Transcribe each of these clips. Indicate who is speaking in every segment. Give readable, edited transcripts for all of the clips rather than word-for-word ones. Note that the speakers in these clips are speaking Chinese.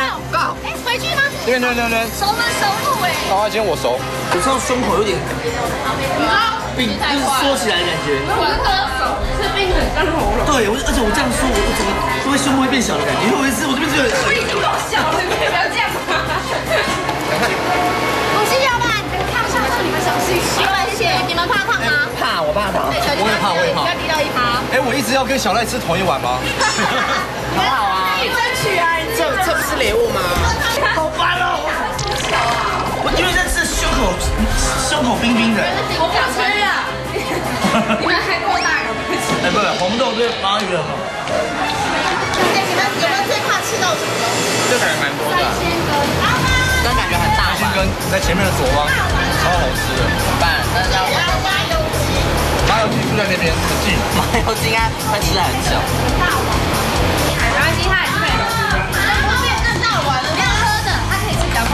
Speaker 1: 告。哎，回去吗？
Speaker 2: 对。熟门熟
Speaker 1: 路哎。
Speaker 2: 好，今天我熟。
Speaker 3: 我知道胸口有点冰，就是缩起来的感觉。
Speaker 1: 我是歌手，是冰很干喉咙。
Speaker 3: 对，而且我这样说，我整个会胸部会变小的感觉。因为我这边就
Speaker 1: 我已经够小了，你不要这样。我是要吧，烫伤了你们小心。没关系，你们怕烫吗？
Speaker 3: 怕，我怕烫。
Speaker 2: 我也怕，我也怕。
Speaker 1: 要滴到1%。
Speaker 2: 哎，我一直要跟小赖吃同一碗吗？
Speaker 3: 很好啊。
Speaker 1: 你争取啊！
Speaker 3: 这不是礼物吗？好烦哦！我因为这是胸口冰冰的。
Speaker 1: 我不吃啊！你们还够大有不起？
Speaker 3: 哎，不是，红豆对鲅鱼很好。
Speaker 1: 哎，你们最怕吃到什么东西？
Speaker 2: 这感觉蛮多的。
Speaker 3: 但感觉很大
Speaker 2: 三鲜羹在前面的左方，超好吃的。
Speaker 3: 怎么办？那要
Speaker 1: 麻油鸡。
Speaker 2: 麻油鸡就在那边，很近。
Speaker 3: 麻油鸡应该会吃很久。
Speaker 1: 没关系，它还是可以吃的。后面那到完了，没有喝的，它可以吃比较快。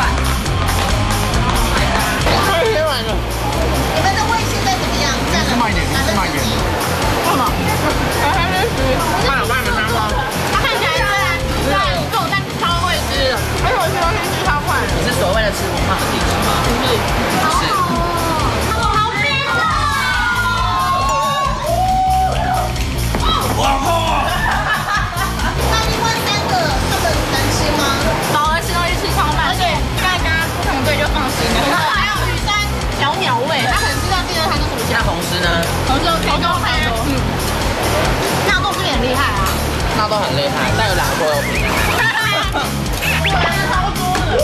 Speaker 3: 快吃完了。
Speaker 1: 你们的胃现在怎么样？
Speaker 2: 吃慢一点，吃慢一点。
Speaker 1: 为什么？
Speaker 3: 慢有慢的香吗？
Speaker 1: 它看起来虽然肉，但是超会吃的，而且我喜欢吃超快。
Speaker 3: 你是所谓的吃不胖的体质吗？
Speaker 1: 不是，好冰啊！
Speaker 3: 哇痛啊！
Speaker 1: 那另外3个他们能吃吗？宝儿吃东西吃超慢，而且刚才跟他不同队就放心了。还有雨山小鸟胃，他可能知道第2摊是什么
Speaker 3: 那红师呢？
Speaker 1: 红豆黑豆黑，纳豆是不是很厉害啊？
Speaker 3: 那都很厉害，但有2个有比。
Speaker 1: 超多的。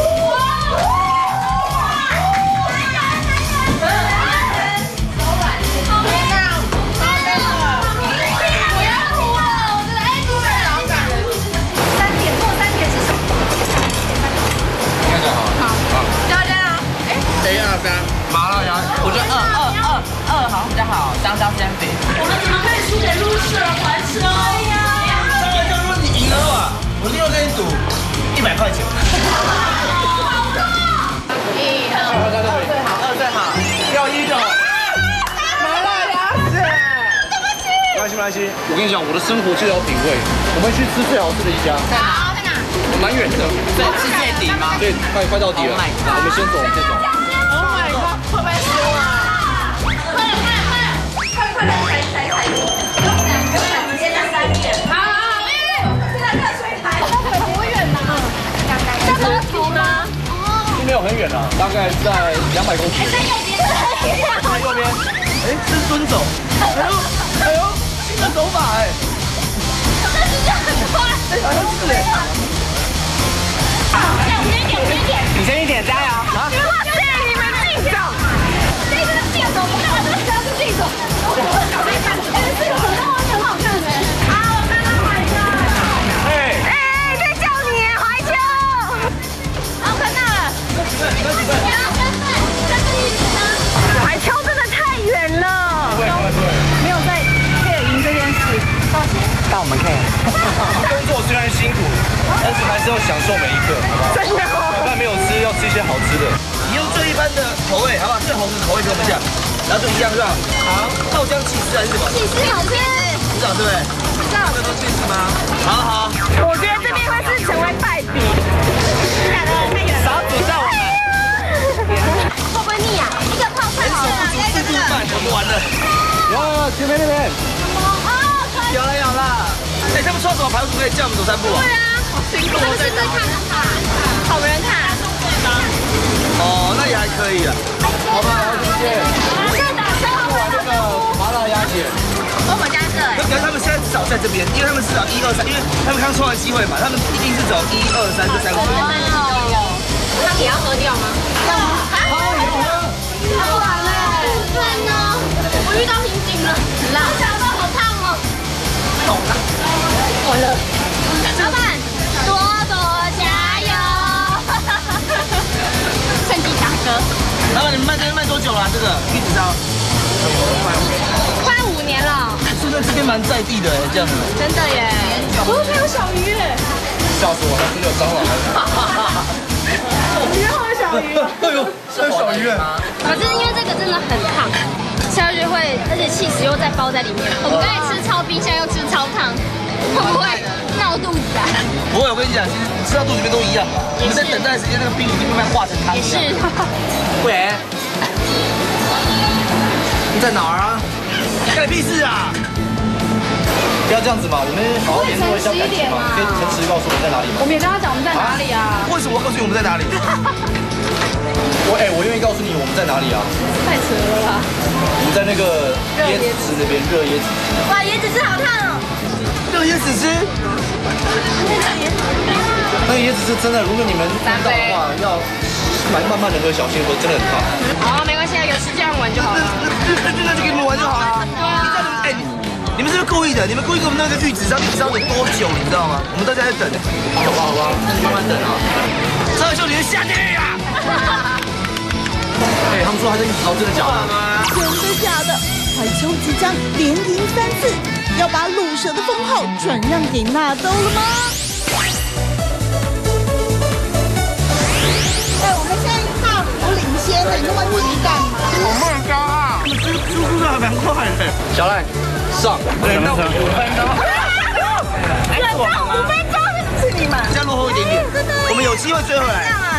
Speaker 2: 麻辣鸭，
Speaker 3: 我觉得2好像比较好，香蕉煎饼。
Speaker 1: 我们怎么可以输给loser还车呀？
Speaker 3: 当然，如果你赢了啊，我另外跟你赌100块钱。2最好，要1就好。麻辣鸭子。
Speaker 1: 对不起。
Speaker 2: 没关系。我跟你讲，我的生活就有品味。我们去吃最好吃的一家。
Speaker 1: 好，在哪？
Speaker 2: 蛮远的。
Speaker 3: 对，是最底吗？
Speaker 2: 对，快到底了。我们先走，先走。
Speaker 1: Oh my god！ 会不会输啊？快！直接在3点。好，现在热水台。会不会远呢？在河头吗？
Speaker 2: 是没有很远啊，大概在200公尺。
Speaker 1: 在右边。
Speaker 2: 在右边。哎，是蹲走。哎呦，新的走法哎。
Speaker 1: 但是这样很快。
Speaker 2: 好像是哎。
Speaker 1: 我先一点。
Speaker 3: 你先一点，加油！
Speaker 1: 哇塞，你们竞走！这个是竞走，我看完这个只要是竞走。这个很好看的。好，我看到怀秋。哎，在叫你怀秋。好，看到了。怀秋真的太远了。没有在 care 赢这件事。放心。
Speaker 3: 但我们可以。
Speaker 2: 工作虽然辛苦，但是还是要享受每一刻，好不好？
Speaker 1: 真的哦。
Speaker 2: 饭没有吃，要吃一些好吃的。
Speaker 3: 你用最一般的口味，好不好？最红的口味给我们讲，然后就一样是吧？好，豆浆起司还是什么？
Speaker 1: 起司好吃。
Speaker 3: 不知道对不对？
Speaker 1: 知道。
Speaker 3: 这都起司吗？好。
Speaker 1: 我觉得这边会是成为败笔。太远了。
Speaker 3: 少煮在我们。
Speaker 1: 会不会腻啊？一个泡菜好了，来一个这个。
Speaker 3: 我们完了。
Speaker 2: 有，前面那边。
Speaker 1: 哦，可以。
Speaker 3: 有了。哎，他们说什么排骨可以叫我们走3步啊？
Speaker 1: 对啊，好辛苦。试试看，好人看。
Speaker 3: 哦，那也还可以啊。
Speaker 2: 好吧，好，谢谢。
Speaker 1: 现在打车
Speaker 2: 玩这个麻辣鸭血。
Speaker 1: 我们家这。
Speaker 3: 可是他们现在至少在这边，因为他们至少1、2、3，因为他们刚抽完机会嘛，他们一定是走1、2、3这3个。
Speaker 1: 他也要喝掉吗？要啊。好，喝完了。对呢，我遇到瓶颈了，辣。我想到好烫哦。
Speaker 3: 懂了。
Speaker 1: 完了。老板，多多加油！趁机打歌。
Speaker 3: 老板，你们卖这边卖多久了？这个玉子烧？
Speaker 1: 快5年了。
Speaker 3: 真的这边蛮在地的哎，这样子。
Speaker 1: 真的耶。哦，还有小鱼耶。
Speaker 2: 吓死我了，这有蟑螂。
Speaker 1: 里面还有小鱼。
Speaker 2: 哎呦，这有小鱼哎。
Speaker 1: 可是因为这个真的很烫，吃下去会，而且气死又再包在里面。我们刚才吃超冰，现在又吃超烫，会不会？ 闹肚子啊！
Speaker 3: 不会，我跟你讲，其实吃到肚子里面都一样。你们在等待的时间，那个冰已经慢慢化成汤。
Speaker 1: 也是。
Speaker 3: 喂，你在哪儿啊？干你屁事啊！不要这样子嘛，我们好好联络一下感情嘛。可以诚实告诉我们在哪里吗？
Speaker 1: 我们也跟他讲我们在哪里啊？
Speaker 3: 为什么我要告诉你我们在哪里？我愿意告诉你我们在哪里啊。
Speaker 1: 太扯了啦！
Speaker 3: 我们在那个椰子汁那边，热椰子汁。
Speaker 1: 哇，椰子汁好烫哦！
Speaker 3: 热椰子汁。那个椰子汁真的，如果你们看到的话，要慢慢的喝，小心喝，真的很烫。
Speaker 1: 好，没关系啊，有时间玩就好了。
Speaker 3: 那就给你们玩就好了。
Speaker 1: 对啊。
Speaker 3: 哎，你们是不是故意的？你们故意给我们那个玉子烧，你知道有多久？你知道吗？我们大家在等。好吧，好吧，那你慢慢等啊。这就你的下地狱啊！哎，他们说还在玉子烧，真的假的？
Speaker 4: 真的假的？怀秋即将连赢3次，要把鲁蛇的封号转让给纳豆了吗？我们现在大幅领先了，你那么急干嘛？
Speaker 3: 我们很高啊，速度还蛮快的。小赖，上，忍到5分钟。忍到5分钟，是你们。再落后一点点，我们有机会追回来。